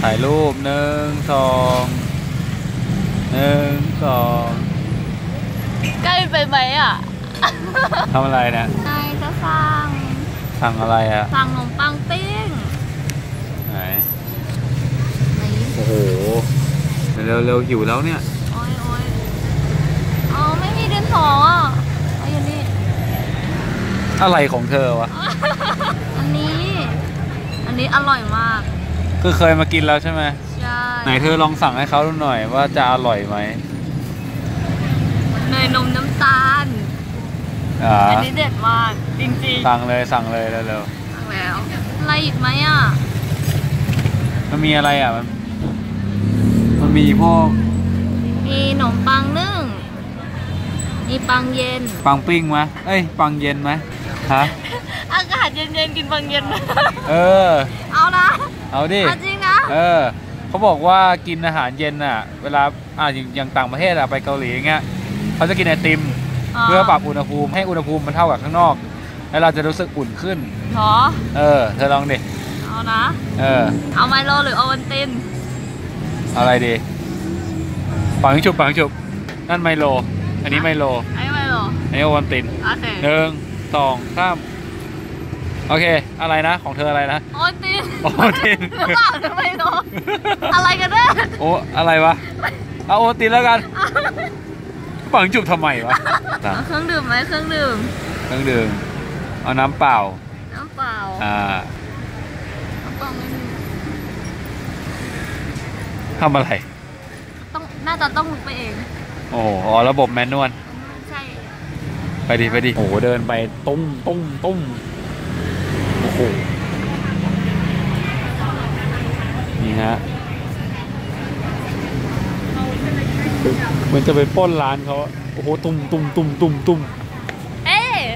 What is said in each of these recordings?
ถ่ายรูป1 2 1 2 ใกล้ไปไหมอ่ะทำอะไรเนี่ยนายจะสั่งอะไรอ่ะสั่งขนมปังปิ้งไหนโอ้โหเร็วหิวแล้วเนี่ยโอ้ยอ๋อไม่มีดินสออ่ะเอาอย่างนี้อะไรของเธอวะอันนี้อร่อยมากคือเคยมากินแล้วใช่ไหมใช่ไหนเธอลองสั่งให้เขาดูหน่อยว่าจะอร่อยไหมเนยนมน้ำตาลอันนี้เด็ดมากจริงๆสั่งเลยเร็วๆสั่งแล้วอะไรอีกไหมอ่ะมันมีอะไรอ่ะมันมีพวกมีขนมปังนึ่งมีปังเย็นปังปิ้งไหมเอ้ยปังเย็นไหมฮะอากาศเย็นๆกินปังเย็นเอานะเอาดิจริงนะเขาบอกว่ากินอาหารเย็นอ่ะเวลาอย่างต่างประเทศอ่ะไปเกาหลีเงี้ยเขาจะกินไอติมเพื่อปรับอุณหภูมิให้อุณหภูมิมันเท่ากับข้างนอกแล้วเราจะรู้สึกอุ่นขึ้นหรอเธอลองดิเอานะเอาไมโลหรือโอวัลตินอะไรดีปังฉุบนั่นไมโลอันนี้ไมโลอันนี้โอวัลติน1 2 3โอเคอะไรนะของเธออะไรนะโอวัลตินหรือเปล่าไมโลอะไรกันเนี่ยโอ้อะไรวะเอาโอวัลตินแล้วกันปังจุบทำไมวะเครื่องดื่มไหมเครื่องดื่มเอาน้ำเปล่าน้ำเปล่าทำอะไรน่าจะต้องลุกไปเองโอ้โหระบบแมนนวลใช่ไปดิโอ้โหเดินไปตุ้มโอ้โหนี่ฮะมันจะไปปล้นร้านเขาโอ้โหตุ้มเอ๊ะ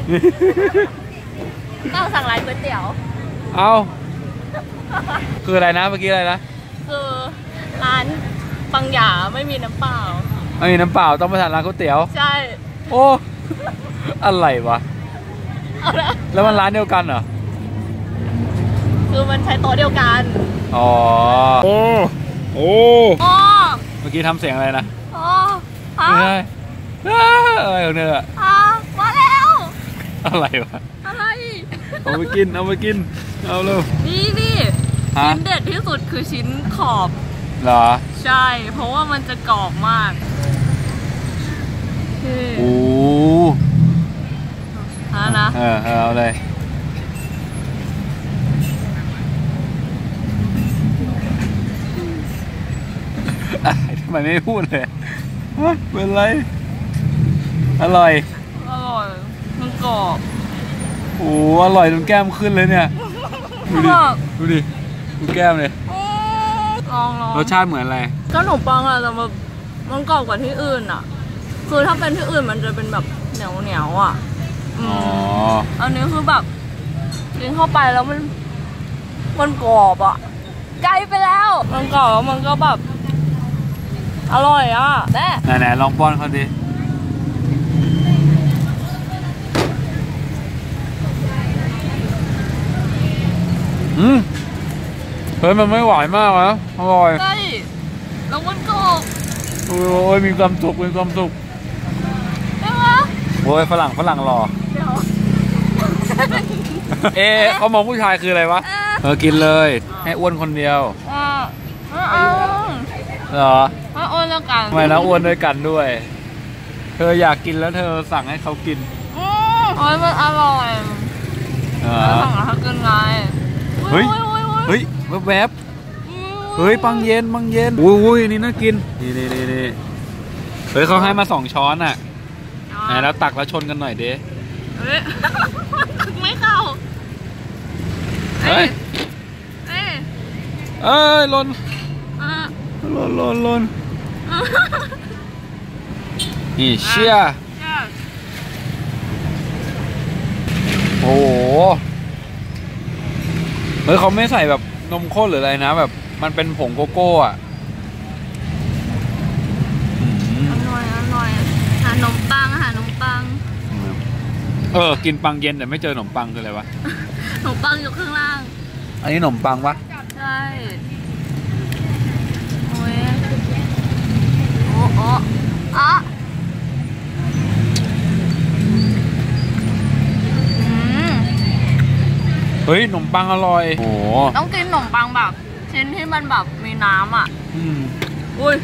ต้องสั่งร้านก๋วยเตี๋ยวเอาคืออะไรนะเมื่อกี้อะไรนะคือร้านปังหยาไม่มีน้ำเปล่าต้องไปสั่งร้านก๋วยเตี๋ยวใช่โอ้อะไรวะแล้วมันร้านเดียวกันเหรอคือมันใช้โต๊ะเดียวกันอ๋อโอ้เมื่อกี้ทำเสียงอะไรนะอะไรของเธอมาแล้วอะไรวะอะไรเอาไปกินเอาเร็วนี่ชิ้นเด็ดที่สุดคือชิ้นขอบเหรอใช่เพราะว่ามันจะกรอบมากโอ้นะเอาเลยทำไมไม่พูดเลยเป็นไรอร่อยมันกรอบโอ้อร่อยจนแก้มขึ้นเลยเนี่ยดูดิแก้มเลยลองรสชาติเหมือนอะไรขนมปังอะแต่มันกรอบกว่าที่อื่นอะคือถ้าเป็นที่อื่นมันจะเป็นแบบเหนียวอะอันนี้คือแบบกินเข้าไปแล้วมันกรอบอะไกลไปแล้วมันกรอบแล้วมันก็แบบอร่อยอ่ะไหนลองป้อนเขาดิเฮ้ยมันไม่หวานมากนะอร่อยใช่แล้วมันกรอบโอ้ยมีความสุขใช่ไหมโอ้ยฝรั่งหล่อเขามองผู้ชายคืออะไรวะกินเลยให้อ้วนคนเดียวเหรออ้วนแล้วกันทำไมนะอ้วนด้วยกันด้วยเธออยากกินแล้วเธอสั่งให้เขากินมันอร่อยสั่งแล้วเขากินไงเฮ้ยแวบเฮ้ยปังเย็นอุ้ยนี่น่ากินนี่เฮ้ยเขาให้มา2 ช้อนอ่ะแล้วตักแล้วชนกันหน่อยเด้ไม่เข้าเฮ้ยหล่นนี่เชี่ยโอ้โหเฮ้ยเขาไม่ใส่แบบนมข้นหรืออะไรนะแบบมันเป็นผงโกโก้อ่ะอร่อยหาขนมปังกินปังเย็นแต่ไม่เจอขนมปังคืออะไรวะขนมปังอยู่ข้างล่างอันนี้ขนมปังปะใช่อ๋ออ่ะเฮ้ยขนมปังอร่อยโอ้โหต้องกินขนมปังแบบชิ้นที่มันแบบมีน้ำอ่ะอุ้ย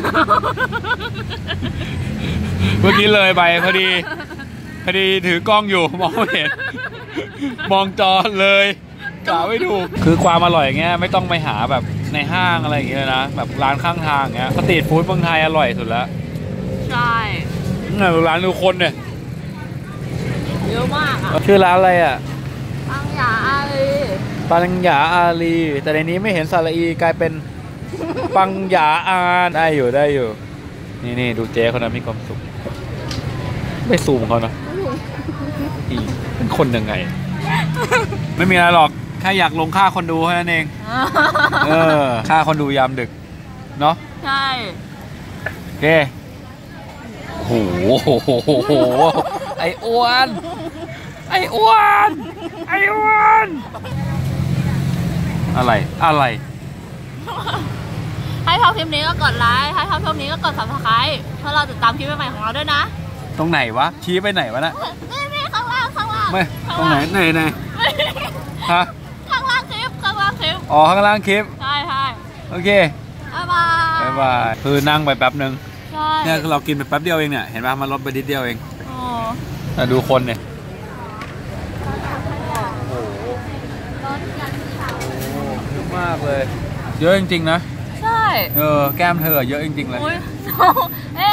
เมื่อกี้เลยไปพอดีถือกล้องอยู่มองไม่เห็น มองจอเลยกะไม่ถูกคือความอร่อยอย่างเงี้ยไม่ต้องไปหาแบบในห้างอะไรอย่างเงี้ยนะแบบร้านข้างทางเงี้ยสตรีทฟู้ดเมืองไทยอร่อยสุดแล้วใช่เนี่ยร้านดูคนเนี่ยเยอะมากอ่ะชื่อร้านอะไรอ่ะปังหยาอาลีแต่ในนี้ไม่เห็นสระอีกลายเป็นปังหยาอาได้อยู่นี่ดูเจ๊คนนั้นมีความสุขไม่ซูมเขานะเป็นคนยังไง ไม่มีอะไรหรอกแค่อยากลงค่าคนดูแค่นั้นเองค่าคนดูยามดึกเนาะใช่โอเคโอ้โหไอ้อ้วนอะไรให้ชอบคลิปนี้ก็กดไลค์ให้ชอบคลิปนี้ก็กด Subscribe เพื่อเราติดตามคลิปใหม่ๆของเราด้วยนะตรงไหนวะชี้ไปไหนวะนะนี่ข้างล่างไม่ตรงไหนฮะข้างล่างคลิปอ๋อข้างล่างคลิปใช่โอเคบ๊ายบายคือนั่งไปแป๊บนึงใช่เนี่ยคือเรากินไปแป๊บเดียวเองเนี่ยเห็นป่ะมันลดไปนิดเดียวเองแต่ดูคนเนี่ยเยอะมากเลยเยอะจริงๆนะใช่แก้มเธอเยอะจริงๆเลยเอ๊